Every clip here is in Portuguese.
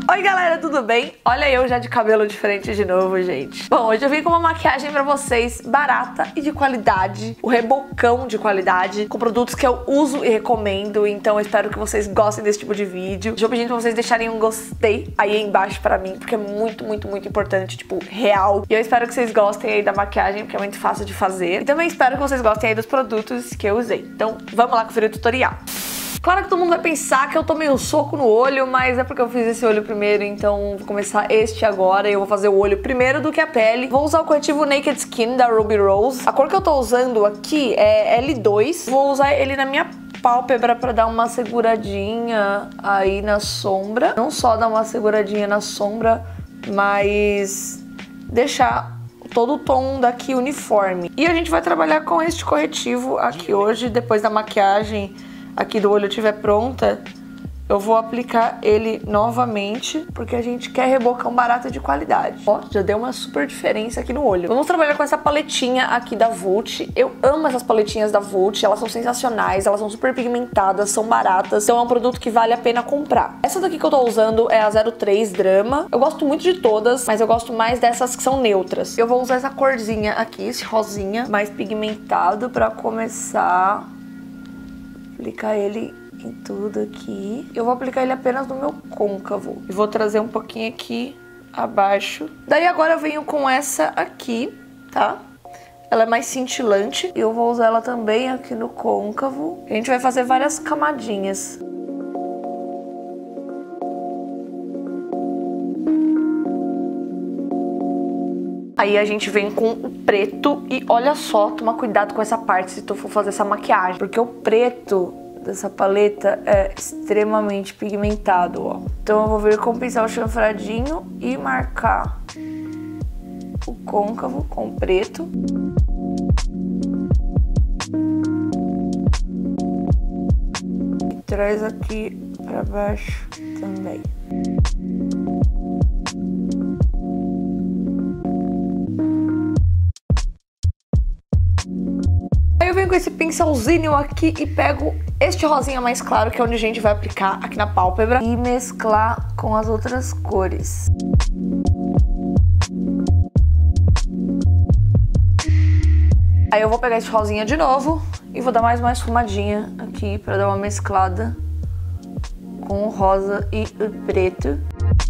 Oi galera, tudo bem? Olha eu já de cabelo diferente de novo, gente. Bom, hoje eu vim com uma maquiagem pra vocês barata e de qualidade, o rebocão de qualidade, com produtos que eu uso e recomendo, então eu espero que vocês gostem desse tipo de vídeo. Eu pedindo pra vocês deixarem um gostei aí embaixo pra mim, porque é muito importante, tipo, real. E eu espero que vocês gostem aí da maquiagem, porque é muito fácil de fazer. E também espero que vocês gostem aí dos produtos que eu usei. Então, vamos lá conferir o tutorial. Claro que todo mundo vai pensar que eu tomei um soco no olho, mas é porque eu fiz esse olho primeiro, então vou começar este agora e eu vou fazer o olho primeiro do que a pele. Vou usar o corretivo Naked Skin da Ruby Rose. A cor que eu tô usando aqui é L2. Vou usar ele na minha pálpebra pra dar uma seguradinha aí na sombra. Não só dar uma seguradinha na sombra, mas deixar todo o tom daqui uniforme. E a gente vai trabalhar com este corretivo aqui hoje, depois da maquiagem aqui do olho estiver pronta, eu vou aplicar ele novamente, porque a gente quer rebocão barato de qualidade. Ó, já deu uma super diferença aqui no olho. Vamos trabalhar com essa paletinha aqui da Vult. Eu amo essas paletinhas da Vult, elas são sensacionais, elas são super pigmentadas, são baratas, então é um produto que vale a pena comprar. Essa daqui que eu tô usando é a 03 Drama. Eu gosto muito de todas, mas eu gosto mais dessas que são neutras. Eu vou usar essa corzinha aqui, esse rosinha mais pigmentado, pra começar aplicar ele em tudo aqui. Eu vou aplicar ele apenas no meu côncavo. E vou trazer um pouquinho aqui abaixo. Daí agora eu venho com essa aqui, tá? Ela é mais cintilante. E eu vou usar ela também aqui no côncavo. A gente vai fazer várias camadinhas. Aí a gente vem com o preto e olha só, toma cuidado com essa parte se tu for fazer essa maquiagem, porque o preto dessa paleta é extremamente pigmentado, ó. Então eu vou vir com o pincel chanfradinho e marcar o côncavo com o preto. E traz aqui pra baixo também. Aí eu venho com esse pincelzinho aqui e pego este rosinha mais claro, que é onde a gente vai aplicar aqui na pálpebra, e mesclar com as outras cores. Aí eu vou pegar esse rosinha de novo e vou dar mais uma esfumadinha aqui pra dar uma mesclada com o rosa e o preto.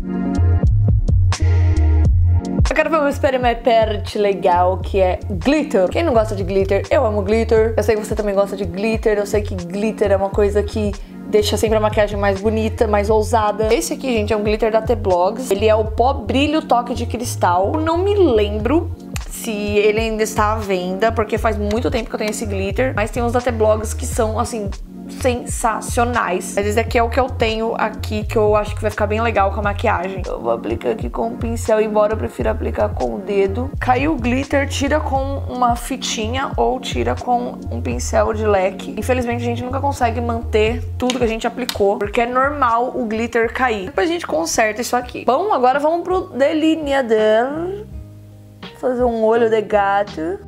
Eu quero ver uma experimente legal, que é glitter. Quem não gosta de glitter? Eu amo glitter. Eu sei que você também gosta de glitter. Eu sei que glitter é uma coisa que deixa sempre a maquiagem mais bonita, mais ousada. Esse aqui, gente, é um glitter da T-Blogs. Ele é o pó brilho toque de cristal. Eu não me lembro se ele ainda está à venda, porque faz muito tempo que eu tenho esse glitter. Mas tem uns da T-Blogs que são, assim, sensacionais. Mas esse aqui é o que eu tenho aqui, que eu acho que vai ficar bem legal com a maquiagem. Eu vou aplicar aqui com o pincel, embora eu prefira aplicar com o dedo. Caiu o glitter, tira com uma fitinha ou tira com um pincel de leque. Infelizmente a gente nunca consegue manter tudo que a gente aplicou, porque é normal o glitter cair. Depois a gente conserta isso aqui. Bom, agora vamos pro delineador. Fazer um olho de gato.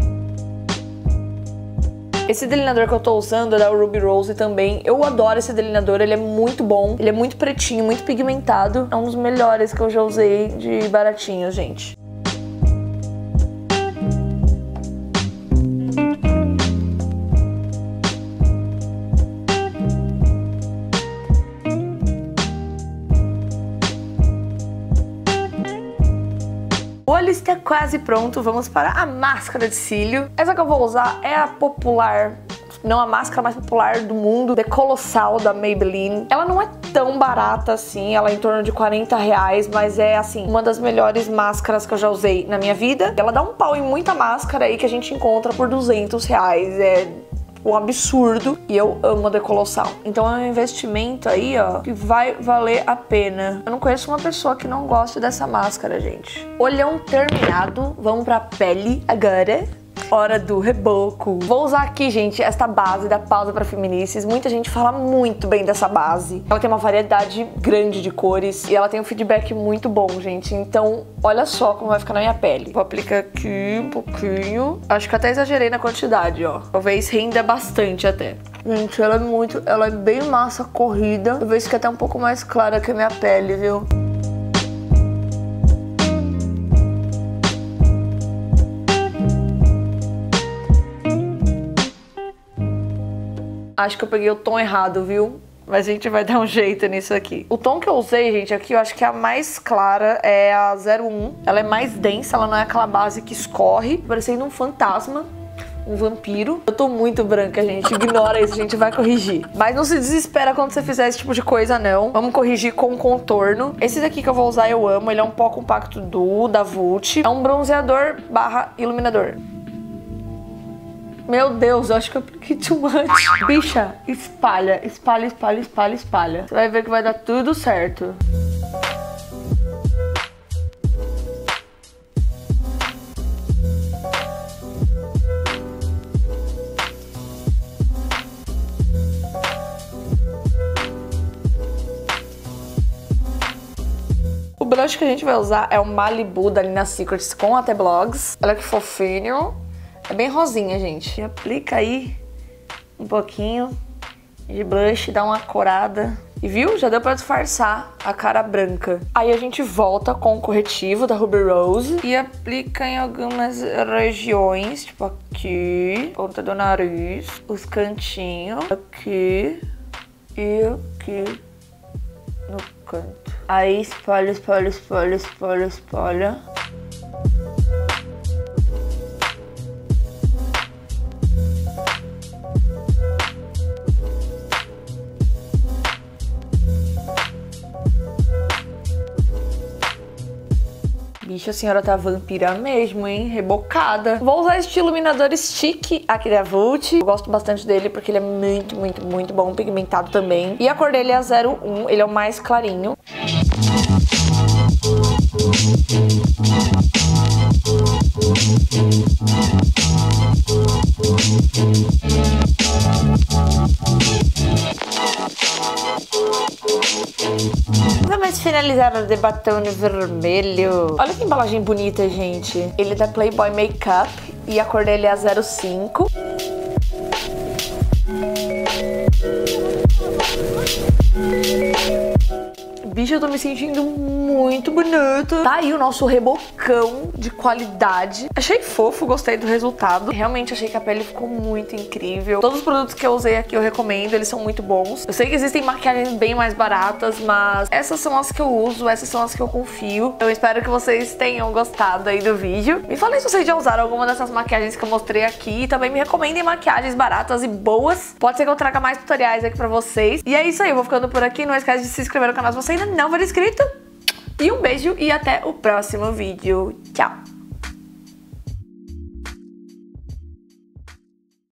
Esse delineador que eu tô usando é da Ruby Rose também. Eu adoro esse delineador, ele é muito bom. Ele é muito pretinho, muito pigmentado. É um dos melhores que eu já usei de baratinho, gente. O olho está quase pronto, vamos para a máscara de cílio. Essa que eu vou usar é a popular, não a máscara mais popular do mundo, The Colossal da Maybelline. Ela não é tão barata assim, ela é em torno de R$40, mas é assim, uma das melhores máscaras que eu já usei na minha vida. Ela dá um pau em muita máscara aí que a gente encontra por R$200, é um absurdo, e eu amo a The Colossal. Então é um investimento aí, ó, que vai valer a pena. Eu não conheço uma pessoa que não goste dessa máscara, gente. Olhão terminado, vamos pra pele agora. Hora do reboco. Vou usar aqui, gente, esta base da Pausa para Feminices. Muita gente fala muito bem dessa base. Ela tem uma variedade grande de cores e ela tem um feedback muito bom, gente. Então, olha só como vai ficar na minha pele. Vou aplicar aqui um pouquinho. Acho que até exagerei na quantidade, ó. Talvez renda bastante até. Gente, ela é bem massa corrida. Talvez fique até um pouco mais clara que a minha pele, viu? Acho que eu peguei o tom errado, viu? Mas a gente vai dar um jeito nisso aqui. O tom que eu usei, gente, aqui eu acho que a mais clara é a 01. Ela é mais densa, ela não é aquela base que escorre, parecendo um fantasma, um vampiro. Eu tô muito branca, gente. Ignora isso, a gente vai corrigir. Mas não se desespera quando você fizer esse tipo de coisa, não. Vamos corrigir com contorno. Esse daqui que eu vou usar eu amo. Ele é um pó compacto duo da Vult. É um bronzeador barra iluminador. Meu Deus, eu acho que eu apliquei too much. Bicha, espalha, espalha, espalha, espalha, espalha. Você vai ver que vai dar tudo certo. O blush que a gente vai usar é o Malibu da Nina Secrets com até blogs. Olha que fofinho. É bem rosinha, gente. E aplica aí um pouquinho de blush, dá uma corada. E viu? Já deu pra disfarçar a cara branca. Aí a gente volta com o corretivo da Ruby Rose e aplica em algumas regiões, tipo aqui, ponta do nariz, os cantinhos, aqui e aqui no canto. Aí espalha, espalha, espalha, espalha, espalha. Bicho, a senhora tá vampira mesmo, hein? Rebocada. Vou usar este iluminador stick aqui da Vult. Eu gosto bastante dele porque ele é muito, muito, muito bom, pigmentado também. E a cor dele é a 01, ele é o mais clarinho. Vamos finalizar o de batom vermelho. Olha que embalagem bonita, gente. Ele é da Playboy Makeup e a cor dele é a 05. Bicho, eu tô me sentindo muito bonita. Tá aí o nosso rebocão de qualidade. Achei fofo, gostei do resultado. Realmente achei que a pele ficou muito incrível. Todos os produtos que eu usei aqui eu recomendo, eles são muito bons. Eu sei que existem maquiagens bem mais baratas, mas essas são as que eu uso, essas são as que eu confio. Eu espero que vocês tenham gostado aí do vídeo. Me falem se vocês já usaram alguma dessas maquiagens que eu mostrei aqui. E também me recomendem maquiagens baratas e boas. Pode ser que eu traga mais tutoriais aqui pra vocês. E é isso aí, eu vou ficando por aqui. Não esquece de se inscrever no canal se você ainda não for inscrito. E um beijo e até o próximo vídeo. Tchau!